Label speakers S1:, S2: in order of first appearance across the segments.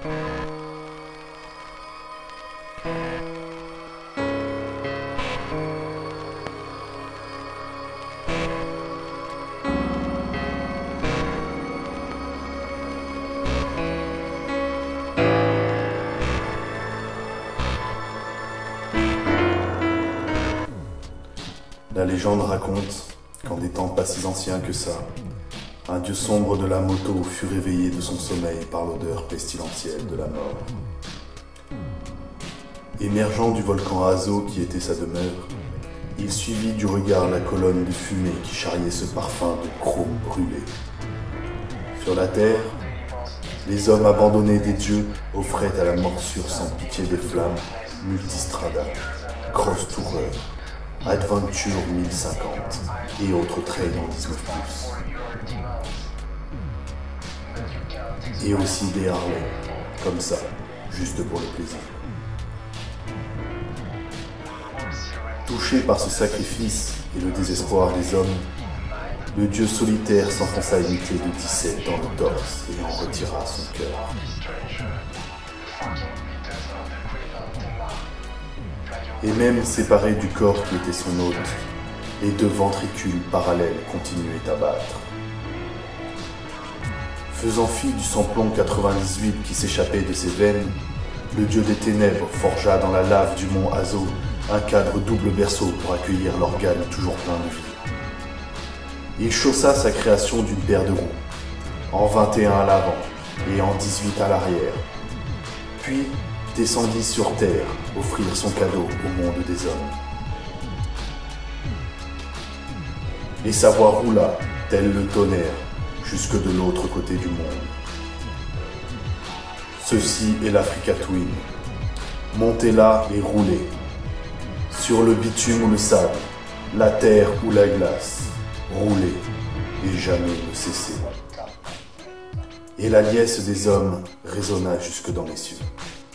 S1: La légende raconte qu'en des temps pas si anciens que ça, un dieu sombre de la moto fut réveillé de son sommeil par l'odeur pestilentielle de la mort. Émergeant du volcan Azo qui était sa demeure, il suivit du regard la colonne de fumée qui charriait ce parfum de chrome brûlé. Sur la terre, les hommes abandonnés des dieux offraient à la morsure sans pitié des flammes Multistrada, Cross Tourer, Adventure 1050 et autres trails en 19+. Et aussi des Harley, comme ça, juste pour le plaisir. Touché par ce sacrifice et le désespoir des hommes, le dieu solitaire s'enfonça une clé de 17 dans le torse et en retira son cœur. Et même séparé du corps qui était son hôte, les deux ventricules parallèles continuaient à battre. Faisant fi du samplon 98 qui s'échappait de ses veines, le dieu des ténèbres forgea dans la lave du mont Azo un cadre double berceau pour accueillir l'organe toujours plein de vie. Il chaussa sa création d'une paire de roues, en 21 à l'avant et en 18 à l'arrière, puis descendit sur terre offrir son cadeau au monde des hommes. Et sa voix roula, tel le tonnerre, jusque de l'autre côté du monde. Ceci est l'Africa Twin. Montez là et roulez. Sur le bitume ou le sable, la terre ou la glace, roulez et jamais ne cessez. Et la liesse des hommes résonna jusque dans les cieux.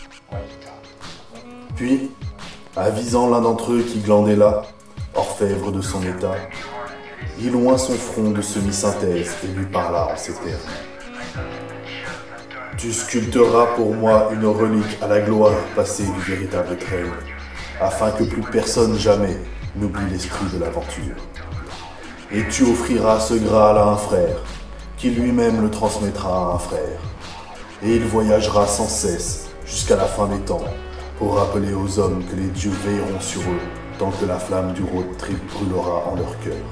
S1: Puis, avisant l'un d'entre eux qui glandait là, orfèvre de son état, il oint son front de semi-synthèse et lui parla en ces termes. Tu sculpteras pour moi une relique à la gloire passée du véritable trail, afin que plus personne jamais n'oublie l'esprit de l'aventure. Et tu offriras ce Graal à un frère, qui lui-même le transmettra à un frère. Et il voyagera sans cesse jusqu'à la fin des temps, pour rappeler aux hommes que les dieux veilleront sur eux tant que la flamme du road trip brûlera en leur cœur.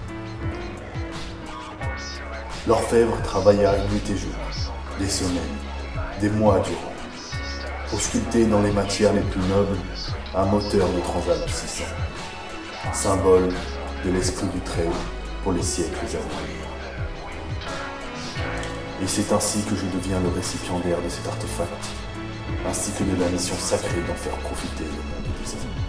S1: L'orfèvre travailla nuit et jour, des semaines, des mois durant, pour sculpter dans les matières les plus nobles un moteur de Transalp 600, symbole de l'esprit du trail pour les siècles à venir. Et c'est ainsi que je deviens le récipiendaire de cet artefact, ainsi que de la mission sacrée d'en faire profiter le monde des hommes.